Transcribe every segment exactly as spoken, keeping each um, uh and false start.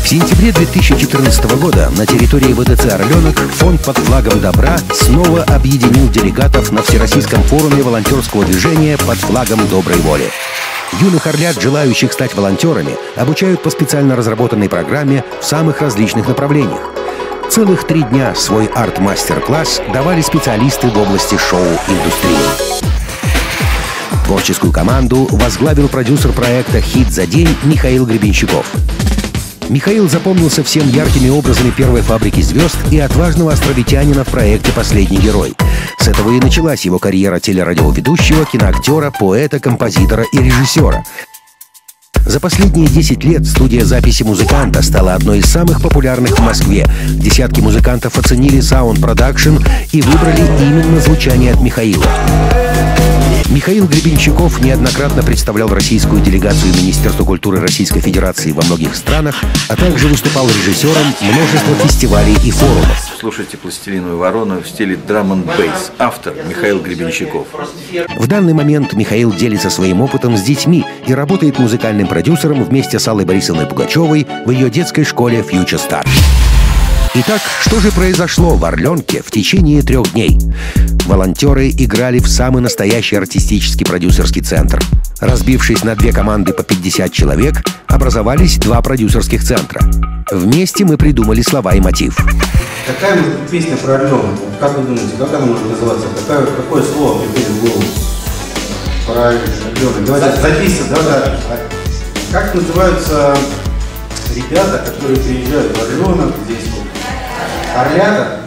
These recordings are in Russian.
В сентябре две тысячи четырнадцатого года на территории ВТЦ «Орленок» фонд «Под флагом добра» снова объединил делегатов на Всероссийском форуме волонтерского движения «Под флагом доброй воли». Юных орлят, желающих стать волонтерами, обучают по специально разработанной программе в самых различных направлениях. Целых три дня свой арт-мастер-класс давали специалисты в области шоу-индустрии. Творческую команду возглавил продюсер проекта «Хит за день» Михаил Гребенщиков. Михаил запомнился всем яркими образами первой «Фабрики звезд» и отважного островитянина в проекте «Последний герой». С этого и началась его карьера телерадиоведущего, киноактера, поэта, композитора и режиссера. За последние десять лет студия записи музыканта стала одной из самых популярных в Москве. Десятки музыкантов оценили саунд-продакшн и выбрали именно звучание от Михаила. Михаил Гребенщиков неоднократно представлял российскую делегацию Министерства культуры Российской Федерации во многих странах, а также выступал режиссером множества фестивалей и форумов. Слушайте «Пластилиновую ворону» в стиле драм-н-бейс. Автор Михаил Гребенщиков. В данный момент Михаил делится своим опытом с детьми и работает музыкальным продюсером вместе с Аллой Борисовной Пугачевой в ее детской школе Future Star. Итак, что же произошло в «Орленке» в течение трех дней? Волонтеры играли в самый настоящий артистический продюсерский центр. Разбившись на две команды по пятьдесят человек, образовались два продюсерских центра. Вместе мы придумали слова и мотив. Какая песня про Орленок? Как вы думаете, как она может называться? Какое, какое слово приходит в голову? Про Орленок. Давайте записываем. Давайте. Как называются ребята, которые приезжают в Орленок, здесь вот? Орлята?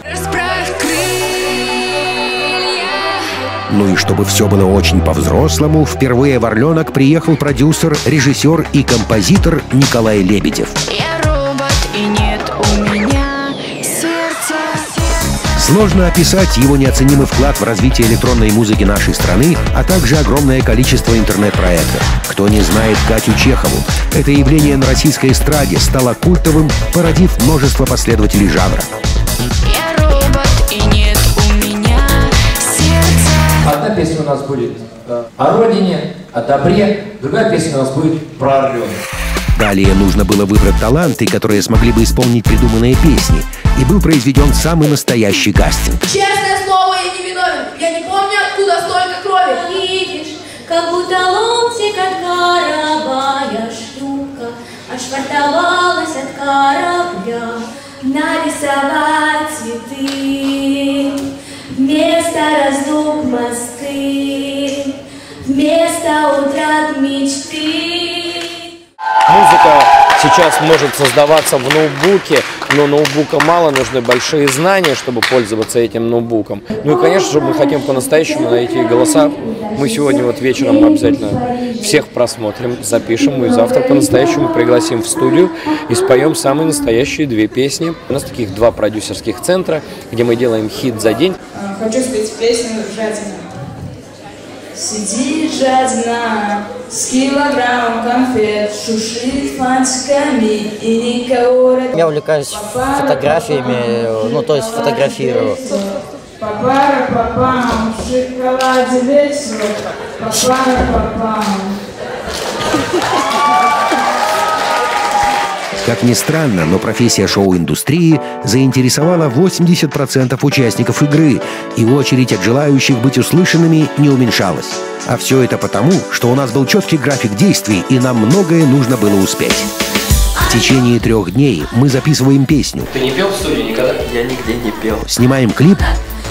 Ну и чтобы все было очень по-взрослому, впервые в «Орленок» приехал продюсер, режиссер и композитор Николай Лебедев. Я робот, и нет у меня сердца. Сложно описать его неоценимый вклад в развитие электронной музыки нашей страны, а также огромное количество интернет-проектов. Кто не знает Катю Чехову, это явление на российской эстраде стало культовым, породив множество последователей жанра. Я робот, и нет у меня сердца. Одна песня у нас будет о родине, о добре, другая песня у нас будет про Орленок. Далее нужно было выбрать таланты, которые смогли бы исполнить придуманные песни, и был произведен самый настоящий кастинг. Честное слово, я не виновен. Я не помню, откуда столько крови. Видишь, как будто ломтик от горовая штука отшвартовалась от корабля. Нарисовать цветы, вместо раздуг мосты, вместо утрат мечты. Музыка сейчас может создаваться в ноутбуке, но ноутбука мало, нужны большие знания, чтобы пользоваться этим ноутбуком. Ну и, конечно же, мы хотим по-настоящему найти голоса. Мы сегодня вот вечером обязательно всех просмотрим, запишем, и завтра по-настоящему пригласим в студию и споем самые настоящие две песни. У нас таких два продюсерских центра, где мы делаем хит за день. Хочу спеть песню «Жадина». Сидит жадина с килограммом конфет, шушит фантиками и никого... Я увлекаюсь фотографиями, ну то есть фотографирую. Папара, папам, в шоколаде весело, папара, папам. Как ни странно, но профессия шоу-индустрии заинтересовала восемьдесят процентов участников игры, и очередь от желающих быть услышанными не уменьшалась. А все это потому, что у нас был четкий график действий, и нам многое нужно было успеть. В течение трех дней мы записываем песню. Ты не пел в студии никогда? Я нигде не пел. Снимаем клип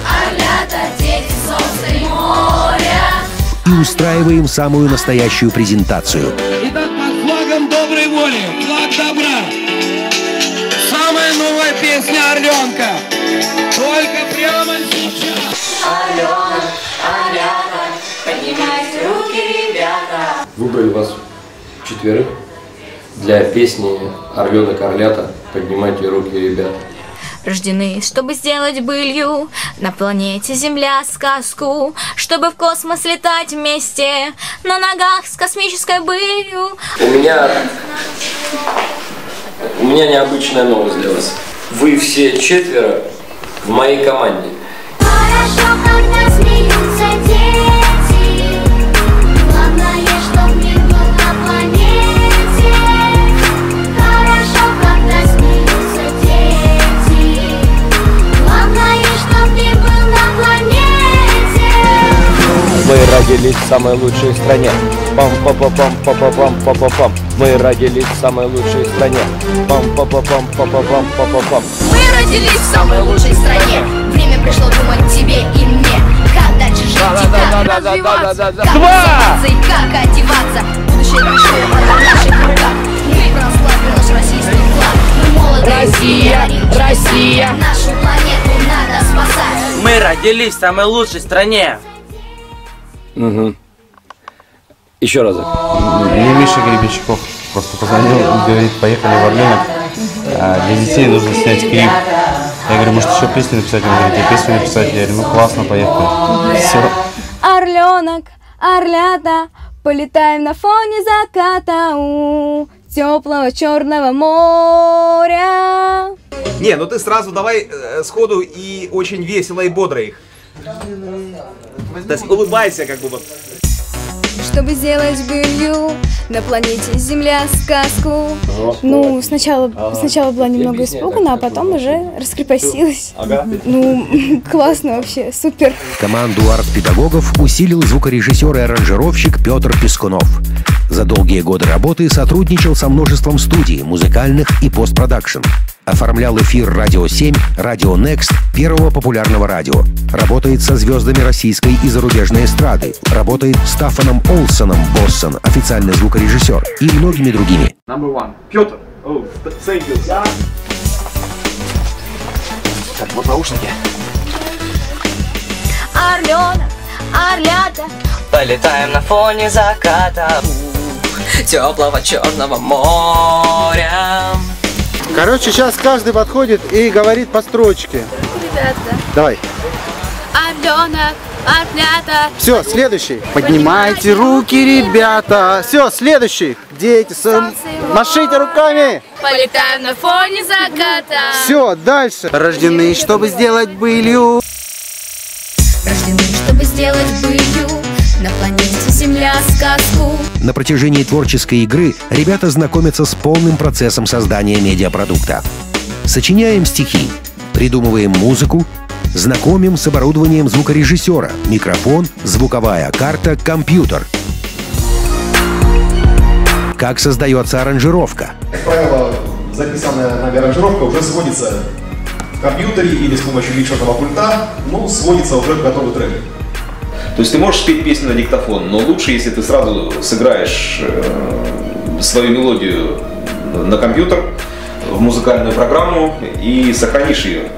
и устраиваем самую настоящую презентацию. Итак, под флагом доброй воли, флаг добра. Самая новая песня «Орленка». Только прямо сейчас. Орленок, орлята, поднимайте руки, ребята. Выбрали вас четверых для песни «Орленок, орлята». Поднимайте руки, ребята. Рождены, чтобы сделать былью на планете Земля сказку, чтобы в космос летать вместе на ногах с космической былью. У меня, у меня необычная новость для вас. Вы все четверо в моей команде. Хорошо, когда смеются дети, главное, чтоб мир был на планете. Хорошо, когда родились в самой лучшей стране. Пам-па-па-пам-па-па-пам-па-па-пам. Мы родились в самой лучшей стране. Пам-па-па-пам-па-па-пам-па-па-пам. Мы родились в самой лучшей стране. Время пришло думать тебе и мне. Как дальше жить и как развиваться. Как одеваться и как одеваться. Будущее пришло, это в наших руках. Мы прославили наш российский флаг. Мы молодые, Россия, Россия. Нашу планету надо спасать. Мы родились в самой лучшей стране. Угу. Еще разок. Мне Миша Гребенщиков просто позвонил и говорит, поехали в Орленок. А для детей нужно снять клип. Я говорю, может еще песню написать? Он говорит, я песню написать. Я говорю, ну классно, поехали. Все. Орленок, орлята, полетаем на фоне заката у теплого черного моря. Не, ну ты сразу давай э, сходу и очень весело и бодро их. То есть улыбайся, как бы вот. Чтобы сделать былью на планете Земля сказку. Ну, сначала, сначала была немного испугана, а потом уже раскрепостилась. Ну, классно вообще, супер. Команду арт-педагогов усилил звукорежиссер и аранжировщик Петр Пескунов. За долгие годы работы сотрудничал со множеством студий, музыкальных и постпродакшн. Оформлял эфир «Радио семь», «Радио Next», первого популярного радио. Работает со звездами российской и зарубежной эстрады. Работает с Стаффаном Олсоном, Боссон, официальный звукорежиссер, и многими другими. Number one. Петр. Oh, thank you. Yeah. Так, вот наушники. Орленок, орлята, Полетаем на фоне заката теплого черного моря. Короче, сейчас каждый подходит и говорит по строчке. Ребята. Давай. Орленок, орлята. Все, следующий. Поднимайте руки, ребята. Все, следующий. Дети, сам... машите руками. Полетаем на фоне заката. Все, дальше. Рождены, чтобы сделать былью. Рождены, чтобы сделать былью на планете Земля сказку. На протяжении творческой игры ребята знакомятся с полным процессом создания медиапродукта. Сочиняем стихи, придумываем музыку, знакомим с оборудованием звукорежиссера, микрофон, звуковая карта, компьютер. Как создается аранжировка? Как правило, записанная нами аранжировка уже сводится в компьютере или с помощью микшерного пульта, ну, сводится уже в готовый трек. То есть ты можешь спеть песню на диктофон, но лучше, если ты сразу сыграешь э, свою мелодию на компьютер, в музыкальную программу и сохранишь ее.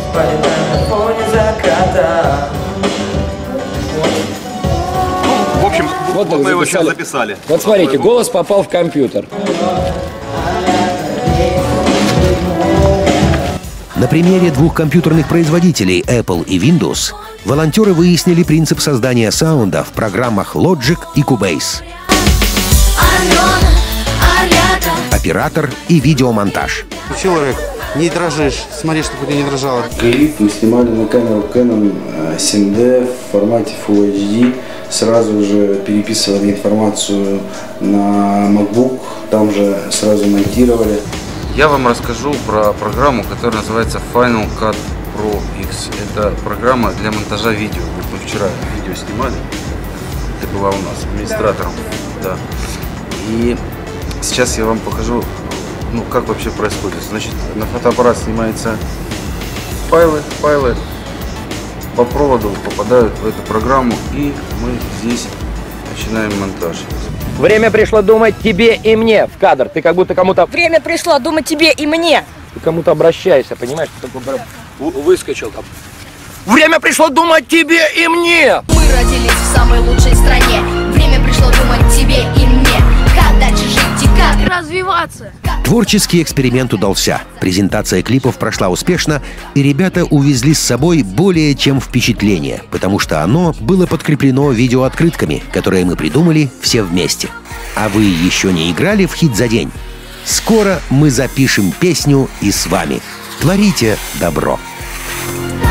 В общем, вот мы его записали. сейчас записали. Вот смотрите, голос попал в компьютер. На примере двух компьютерных производителей Apple и Windows волонтеры выяснили принцип создания саунда в программах Logic и Cubase. Орленок, орлята. Оператор и видеомонтаж. Человек, не дрожишь. Смотри, чтобы ты не дрожала. Клип мы снимали на камеру Canon семь дэ в формате Full эйч ди. Сразу же переписывали информацию на MacBook, там же сразу монтировали. Я вам расскажу про программу, которая называется Final Cut Pro X. Это программа для монтажа видео. Вот мы вчера видео снимали, это была у нас администратором, да. И сейчас я вам покажу, ну, как вообще происходит. Значит, на фотоаппарат снимаются файлы, файлы по проводу попадают в эту программу, и мы здесь начинаем монтаж. Время пришло думать тебе и мне в кадр. Ты как будто кому-то... Время пришло думать тебе и мне. Ты кому-то обращаешься, понимаешь? Ты такой выскочил там. Время пришло думать тебе и мне. Мы родились в самой лучшей стране. Время пришло думать тебе и мне. Как дальше жить и как развиваться. Творческий эксперимент удался. Презентация клипов прошла успешно, и ребята увезли с собой более чем впечатление, потому что оно было подкреплено видеооткрытками, которые мы придумали все вместе. А вы еще не играли в хит за день? Скоро мы запишем песню и с вами. Творите добро.